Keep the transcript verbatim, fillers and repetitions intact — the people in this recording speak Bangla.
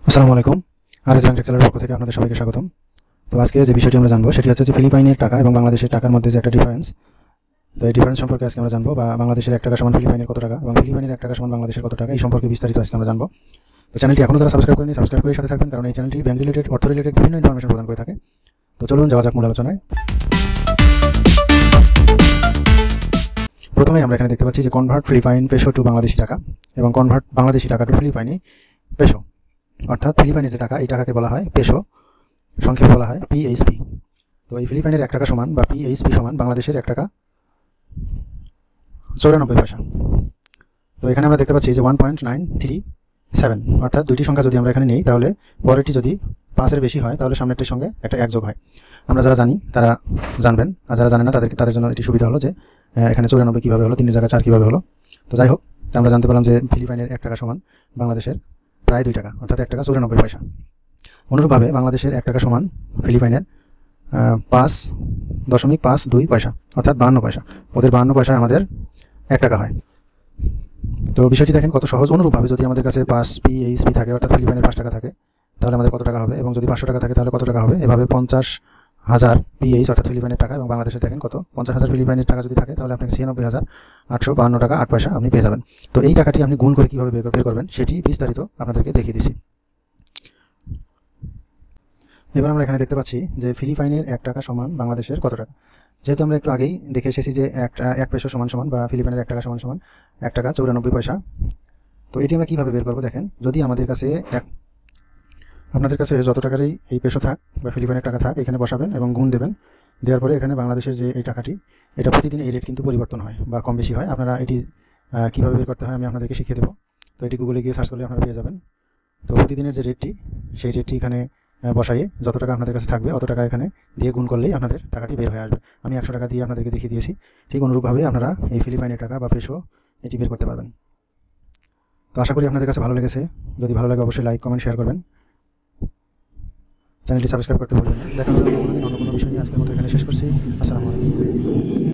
আসসালামু আলাইকুম। Rsbanktech চ্যানেলের পক্ষ থেকে আপনাদের সবাইকে স্বাগতম। তো আজকে যে বিষয়টি আমরা জানবো সেটি হচ্ছে যে ফিলিপাইনের টাকা এবং বাংলাদেশের টাকার মধ্যে যে একটা ডিফারেন্স, তো এই ডিফারেন্স সম্পর্কে আজকে আমরা জানবো, বা বাংলাদেশের এক টাকা সমান ফিলিপাইনের কত টাকা এবং ফিলিপাইনের এক টাকা সমান বাংলাদেশের কত টাকা, এই সম্পর্কে বিস্তারিত আজকে আমরা জানবো। তো চ্যানেলটি এখনও যারা সাবস্ক্রাইব করেনি সাবস্ক্রাইব করে সাথে থাকবেন, কারণ এই চ্যানেলটি ব্যাংক রিলেটেড, অর্থ রিলেটেড বিভিন্ন ইনফরমেশন প্রদান করে থাকে। তো চলুন যাওয়া যাক মূল আলোচনায়। প্রথমে আমরা এখানে দেখতে পাচ্ছি যে convert Philippine peso to Bangladeshi taka এবং কনভার্ট বাংলাদেশি টাকা টু ফিলিপাইনি পেসো, অর্থাৎ ফিলিপাইনের যে টাকা এই টাকাকে বলা হয় পেসো, সংক্ষেপে বলা হয় পিএইচপি। তো এই ফিলিপাইনের এক টাকা সমান বা পিএইচপি সমান বাংলাদেশের এক টাকা চৌরানব্বই পয়সা। তো এখানে আমরা দেখতে পাচ্ছি যে one point nine three seven, অর্থাৎ দুইটি সংখ্যা যদি আমরা এখানে নিই তাহলে পরেরটি যদি পাঁচের বেশি হয় তাহলে সামনেরটির সঙ্গে একটা এক যোগ হয়। আমরা যারা জানি তারা জানবেন, আর যারা জানেন না তাদের তাদের জন্য এটি সুবিধা হলো যে এখানে চৌরানব্বই কীভাবে হলো, তিনের জায়গায় চার কীভাবে হলো। তো যাই হোক, আমরা জানতে পারলাম যে ফিলিপাইনের এক টাকা সমান বাংলাদেশের প্রায় দুই টাকা, অর্থাৎ এক টাকা চৌরানব্বই পয়সা। অনুরূপভাবে বাংলাদেশের এক টাকা সমান ফিলিপাইনের পাঁচ দশমিক পাঁচ দুই পয়সা, অর্থাৎ বাহান্ন পয়সা। ওদের বাহান্ন পয়সা আমাদের এক টাকা হয়। তো বিষয়টি দেখেন কত সহজ। অনুরূপভাবে যদি আমাদের কাছে পাঁচ পিএইচপি থাকে, অর্থাৎ ফিলিপাইনের পাঁচ টাকা থাকে, তাহলে আমাদের কত টাকা হবে, এবং যদি পাঁচশো টাকা থাকে তাহলে কত টাকা হবে। এভাবে পঞ্চাশ হাজার পিএইচ অর্থাৎ ফিলিপাইনের টাকা, এবং বাংলাদেশে দেখেন কত, পঞ্চাশ হাজার ফিলিপাইনের টাকা যদি থাকে তাহলে আপনাকে ছিয়ানব্বই হাজার আটশো বাহান্ন টাকা আট পয়সা আপনি পেয়ে যাবেন। তো এই টাকাটি আপনি গুণ করে কীভাবে বের করবেন সেটি বিস্তারিত আপনাদেরকে দেখিয়ে দিচ্ছি। এবার আমরা এখানে দেখতে পাচ্ছি যে ফিলিপাইনের এক টাকা সমান বাংলাদেশের কত টাকা। যেহেতু আমরা একটু আগেই দেখে এসেছি যে এক এক পেসো সমান সমান বা ফিলিপাইনের এক টাকা সমান সমান এক টাকা চৌরানব্বই পয়সা। তো এটি আমরা কীভাবে বের করবো দেখেন। যদি আমাদের কাছে এক আপনাদের কাছে যত টাকারই এই পেসো থাক বা ফিলিপাইনের টাকা থাক, এখানে বসাবেন এবং গুণ দেবেন। দেওয়ার পরে এখানে বাংলাদেশের যে এই টাকাটি, এটা প্রতিদিন এই রেট কিন্তু পরিবর্তন হয় বা কম বেশি হয়। আপনারা এটি কীভাবে বের করতে হয় আমি আপনাদেরকে শিখিয়ে দেবো। তো এটি গুগলে গিয়ে সার্চ করলে আপনারা পেয়ে যাবেন। তো প্রতিদিনের যে রেটটি, সেই রেটটি এখানে বসাইয়ে যত টাকা আপনাদের কাছে থাকবে অত টাকা এখানে দিয়ে গুণ করলেই আপনাদের টাকাটি বের হয়ে আসবে। আমি একশো টাকা দিয়ে আপনাদেরকে দেখিয়ে দিয়েছি। ঠিক অনুরূপভাবে আপনারা এই ফিলিপাইনের টাকা বা পেসো এটি বের করতে পারবেন। তো আশা করি আপনাদের কাছে ভালো লেগেছে। যদি ভালো লাগে অবশ্যই লাইক কমেন্ট শেয়ার করবেন, চ্যানেলটি সাবস্ক্রাইব করতে ভুলবেন না। দেখা হবে অন্য কোনো দিন অন্য কোনো বিষয় নিয়ে। আজকের মতো এখানে শেষ করছি। আসসালামু আলাইকুম।